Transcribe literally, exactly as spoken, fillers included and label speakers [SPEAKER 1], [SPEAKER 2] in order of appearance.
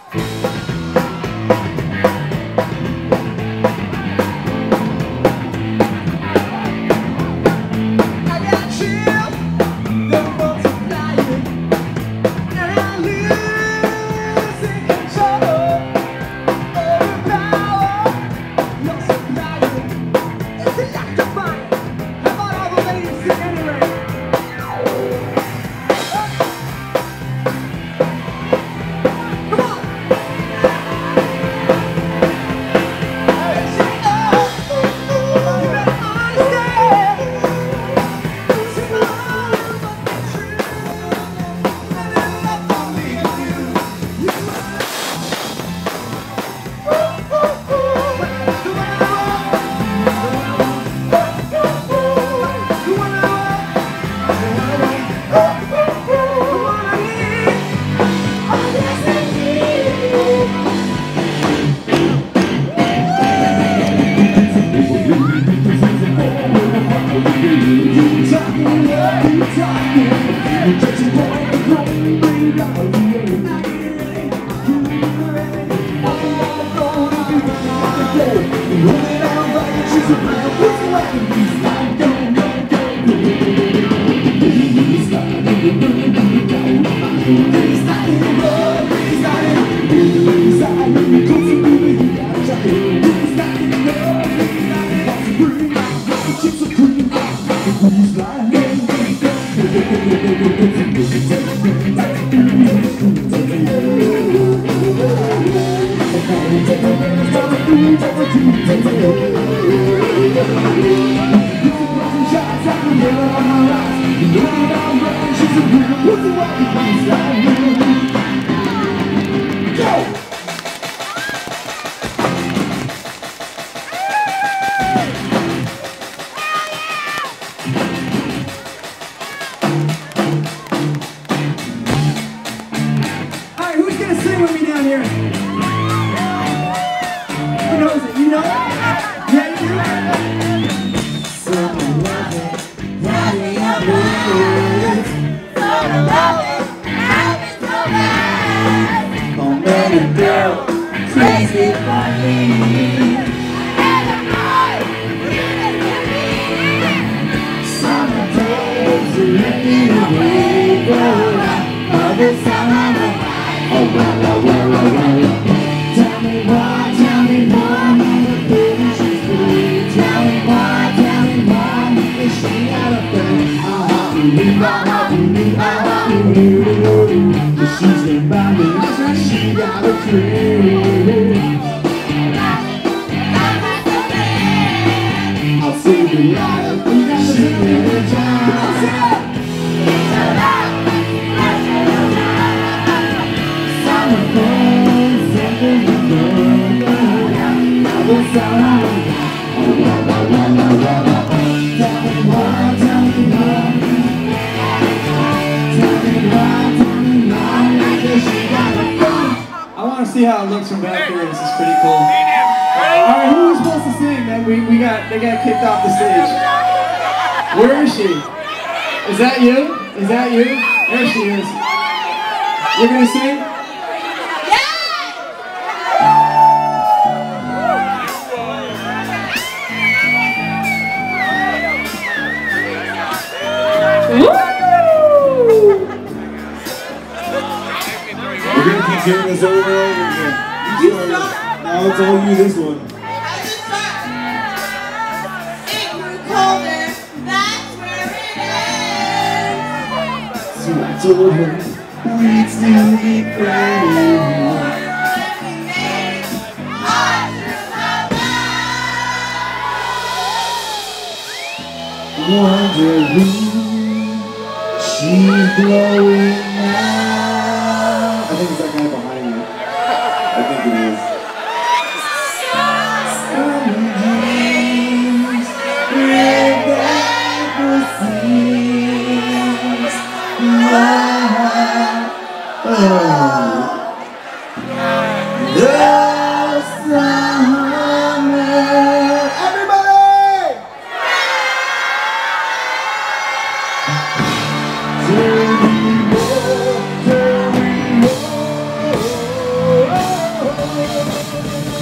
[SPEAKER 1] See how it looks from back here. This is pretty cool. All right, who was supposed to sing? Man, we we got they got kicked off the stage. Where is she? Is that you? Is that you? There she is. You're gonna sing?
[SPEAKER 2] We're gonna keep hearing this over and over again.
[SPEAKER 3] You stop.
[SPEAKER 2] Now it's all you this one.
[SPEAKER 3] I just start. It grew colder, that's where it ends.
[SPEAKER 2] So I told her we'd still be friends. Wondering she's blowing now. I think it's that guy behind you. I think it is. Some dreams bring back the scenes. My heart, oh, the summer. Everybody! Till we
[SPEAKER 3] Thank you.